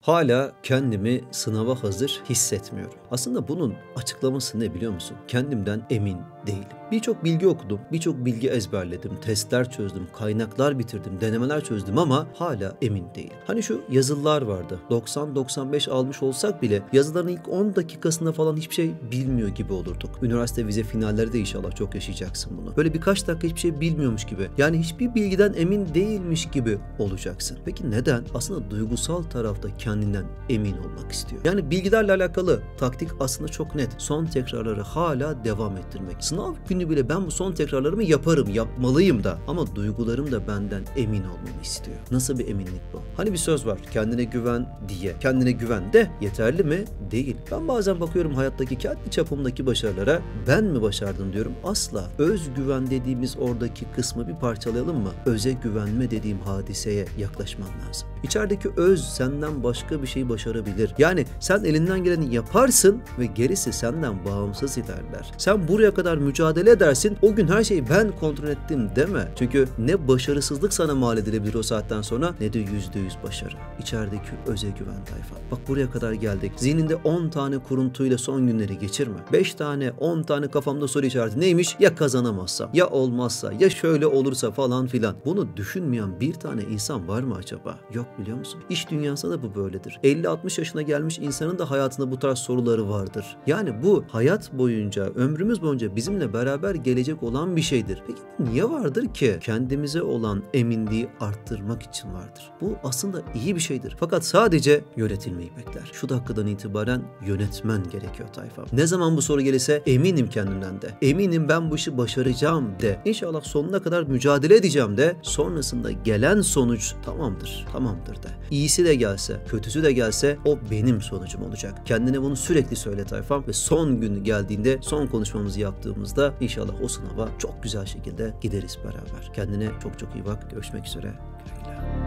Hala kendimi sınava hazır hissetmiyorum. Aslında bunun açıklaması ne biliyor musun? Kendimden emin değilim. Birçok bilgi okudum, birçok bilgi ezberledim, testler çözdüm, kaynaklar bitirdim, denemeler çözdüm ama hala emin değilim. Hani şu yazılılar vardı. 90-95 almış olsak bile yazıların ilk 10 dakikasında falan hiçbir şey bilmiyor gibi olurduk. Üniversite vize finalleri de inşallah çok yaşayacaksın bunu. Böyle birkaç dakika hiçbir şey bilmiyormuş gibi. Yani hiçbir bilgiden emin değilmiş gibi olacaksın. Peki neden? Aslında duygusal tarafta kendinden emin olmak istiyor. Yani bilgilerle alakalı taktik aslında çok net. Son tekrarları hala devam ettirmek. Sınav günü bile ben bu son tekrarlarımı yaparım, yapmalıyım da. Ama duygularım da benden emin olmamı istiyor. Nasıl bir eminlik bu? Hani bir söz var, kendine güven diye. Kendine güven de yeterli mi? Değil. Ben bazen bakıyorum hayattaki kendi çapımdaki başarılara, ben mi başardım diyorum. Asla. Özgüven dediğimiz oradaki kısmı bir parçalayalım mı? Öze güvenme dediğim hadiseye yaklaşman lazım. İçerideki öz senden başka bir şey başarabilir. Yani sen elinden geleni yaparsın ve gerisi senden bağımsız ilerler. Sen buraya kadar mücadele edersin, o gün her şeyi ben kontrol ettim deme. Çünkü ne başarısızlık sana mal edilebilir o saatten sonra ne de %100 başarı. İçerideki öze güven tayfa. Bak buraya kadar geldik. Zihninde 10 tane kuruntuyla son günleri geçirme. 5 tane, 10 tane kafamda soru işareti neymiş? Ya kazanamazsam, ya olmazsa, ya şöyle olursa falan filan. Bunu düşünmeyen bir tane insan var mı acaba? Yok biliyor musun? İş dünyasında da bu böyledir. 50-60 yaşına gelmiş insanın da hayatında bu tarz soruları vardır. Yani bu hayat boyunca, ömrümüz boyunca bizimle beraber gelecek olan bir şeydir. Peki niye vardır ki? Kendimize olan eminliği arttırmak için vardır. Bu aslında iyi bir şeydir. Fakat sadece yönetilmeyi bekler. Şu dakikadan itibaren yönetmen gerekiyor tayfa. Ne zaman bu soru gelirse eminim kendimden de. Eminim ben bu işi başaracağım de. İnşallah sonuna kadar mücadele edeceğim de. Sonrasında gelen sonuç tamamdır. Tamamdır de. İyisi de gelse, kötüsü de gelse o benim sonucum olacak. Kendine bunu sürekli söyle tayfam ve son gün geldiğinde, son konuşmamızı yaptığımızda inşallah o sınava çok güzel şekilde gideriz beraber. Kendine çok çok iyi bak. Görüşmek üzere. Güle güle.